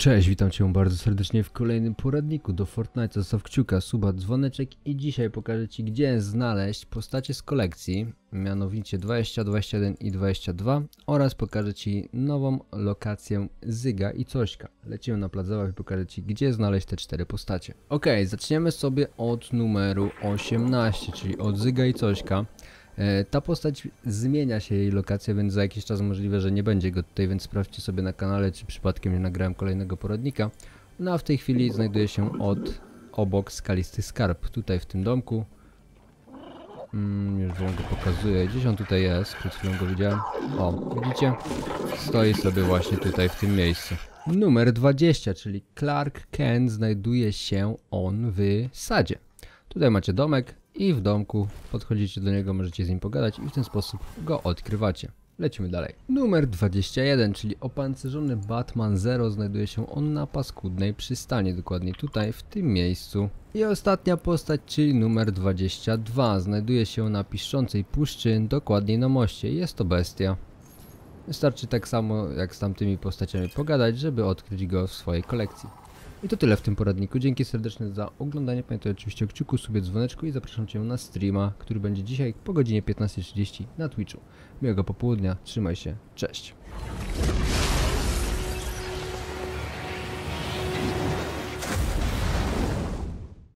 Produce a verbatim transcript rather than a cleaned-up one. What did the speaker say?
Cześć, witam Cię bardzo serdecznie w kolejnym poradniku do Fortnite. Zostaw kciuka, suba, dzwoneczek i dzisiaj pokażę Ci, gdzie znaleźć postacie z kolekcji, mianowicie dwadzieścia, dwadzieścia jeden i dwadzieścia dwa, oraz pokażę Ci nową lokację Zyga i Cośka. Lecimy na plac zabaw i pokażę Ci, gdzie znaleźć te cztery postacie. Ok, zaczniemy sobie od numeru osiemnaście, czyli od Zyga i Cośka. Ta postać zmienia się jej lokacja, więc za jakiś czas możliwe, że nie będzie go tutaj, więc sprawdźcie sobie na kanale, czy przypadkiem nie nagrałem kolejnego poradnika. No a w tej chwili znajduje się od obok skalisty skarb, tutaj w tym domku. Mm, już wam go pokazuję, gdzieś on tutaj jest, przed chwilą go widziałem. O, widzicie? Stoi sobie właśnie tutaj w tym miejscu. Numer dwadzieścia, czyli Clark Kent, znajduje się on w sadzie. Tutaj macie domek i w domku podchodzicie do niego, możecie z nim pogadać i w ten sposób go odkrywacie. Lecimy dalej. Numer dwadzieścia jeden, czyli opancerzony Batman Zero, znajduje się on na paskudnej przystani, dokładnie tutaj, w tym miejscu. I ostatnia postać, czyli numer dwadzieścia dwa, znajduje się na piszczącej puszczy, dokładniej na moście. Jest to bestia. Wystarczy tak samo jak z tamtymi postaciami pogadać, żeby odkryć go w swojej kolekcji. I to tyle w tym poradniku. Dzięki serdeczne za oglądanie. Pamiętaj oczywiście o kciuku, subie, dzwoneczku i zapraszam Cię na streama, który będzie dzisiaj po godzinie piętnastej trzydzieści na Twitchu. Miłego popołudnia, trzymaj się, cześć.